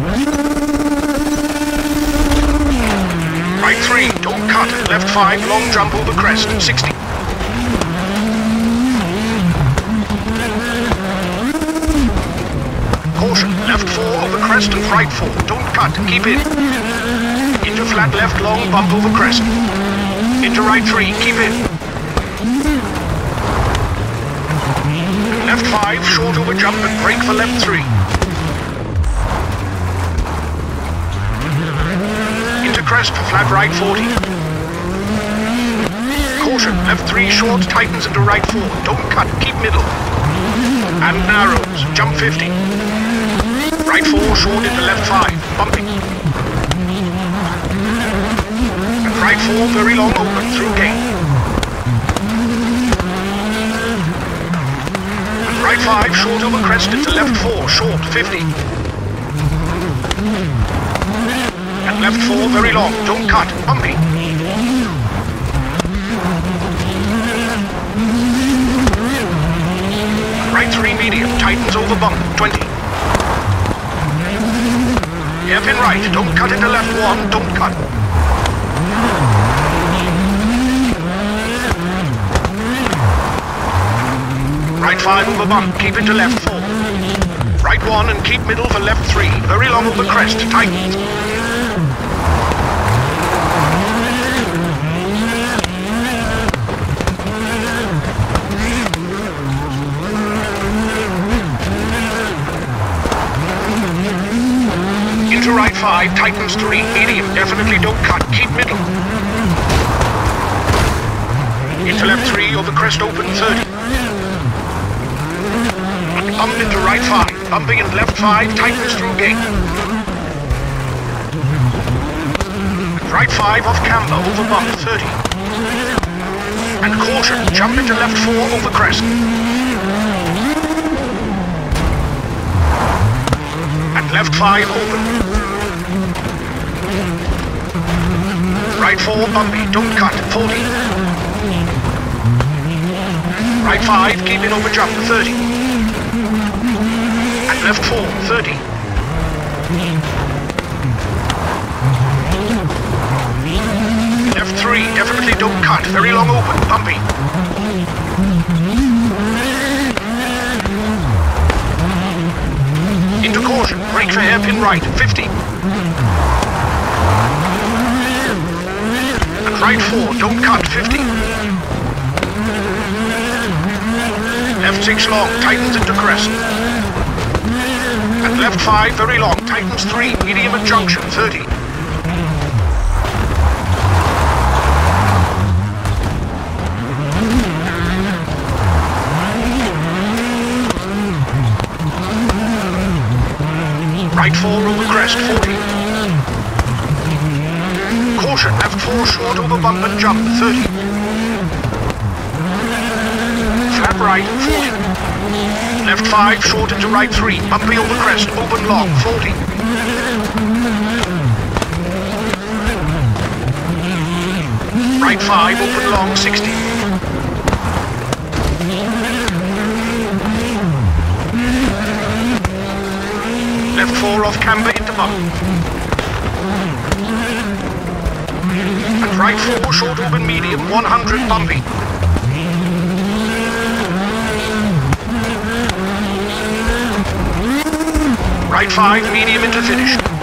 Right 3, don't cut. Left 5, long jump over crest, 60. Caution, left 4 over crest and right 4, don't cut, keep in. Into flat left long, bump over crest. Into right 3, keep in. Left 5, short over jump and brake for left 3. Into crest for flat right 40. Caution, left 3 short, tightens into right 4, don't cut, keep middle. And narrows, jump 50. Right 4 short into left 5, bumping. And right 4 very long open through gate. And right 5 short over crest into left 4, short 50. And left 4 very long, don't cut, bumpy. Right 3 medium, tightens over bump, 20. Hairpin right, don't cut into left 1, don't cut. Right 5 over bump, keep into left 4. Right 1 and keep middle for left 3, very long over crest, tightens. Into right 5, tightens 3, medium, definitely don't cut, keep middle. Into left 3, over crest open, 30. And bump into right 5, bumping in left 5, tightens through gate. And right 5 off camber, over bump, 30. And caution, jump into left 4, over crest. And left 5 open. Right 4 bumpy, don't cut, 40. Right 5, keep in over jump, 30. And left 4, 30. Left 3, definitely don't cut, very long open, bumpy. Into caution, brake for hairpin right, 50. And right 4, don't cut, 50. Left 6 long, tightens into crest. And left 5 very long, tightens 3, medium at junction, 30. Right 4 over crest, 40. Caution, left 4 short over bump and jump, 30. Flat right, 40. Left 5 short into right 3, bumpy over crest, open long, 40. Right 5, open long, 60. Left 4 off camber into bump. And right 4 short open medium, 100 bumpy. Right 5 medium into finish.